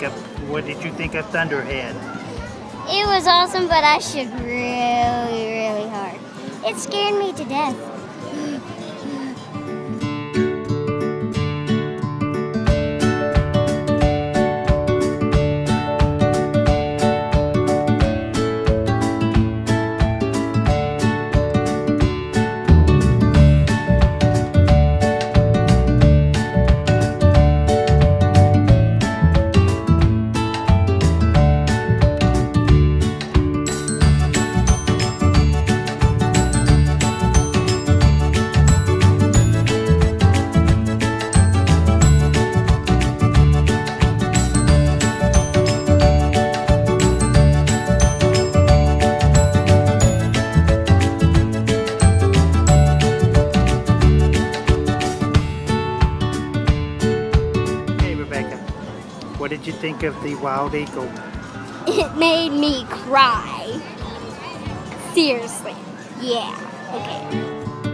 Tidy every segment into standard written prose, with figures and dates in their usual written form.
Jacob, what did you think of Thunderhead? It was awesome, but I shook really, really hard. It scared me to death. What did you think of the wild eagle? It made me cry. Seriously. Yeah. Okay.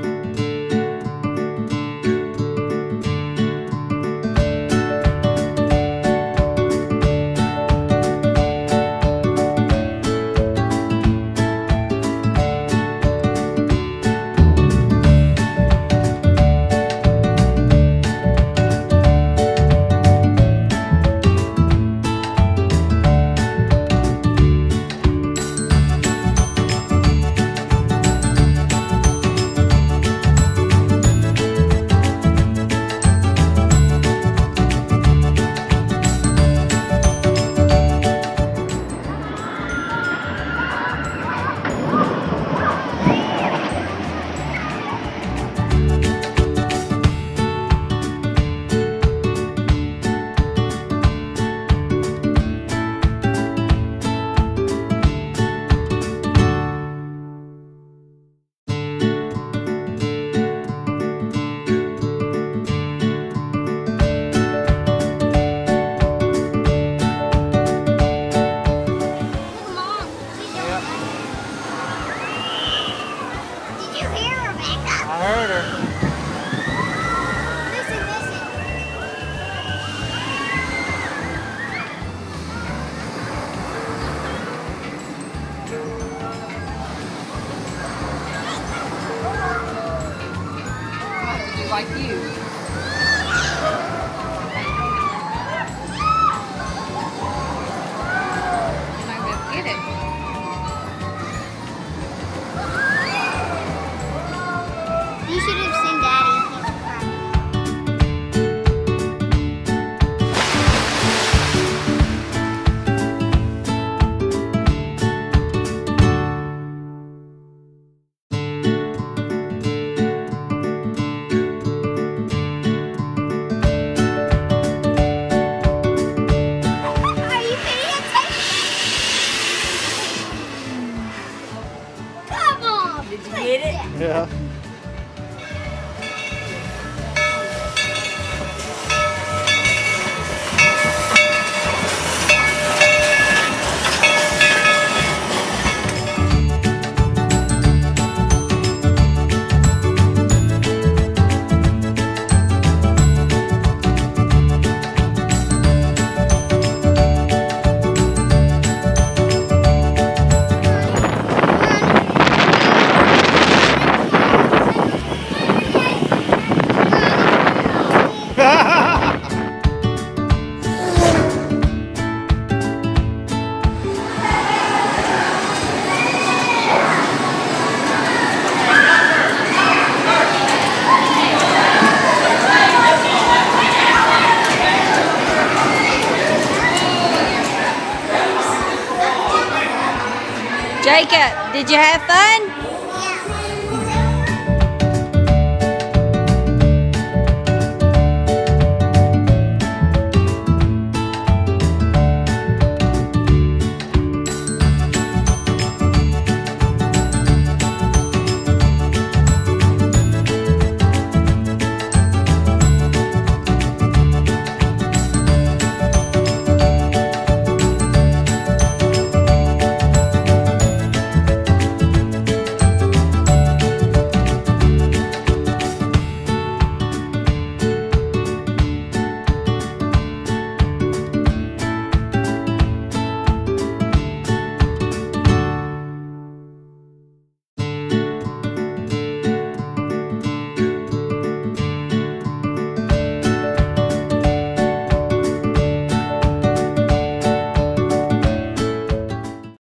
I heard her. Listen, listen. Like you. I'm gonna get it. You should have seen Daddy. Are you paying attention? Come on. Did you get it? Yeah. Jacob, did you have fun?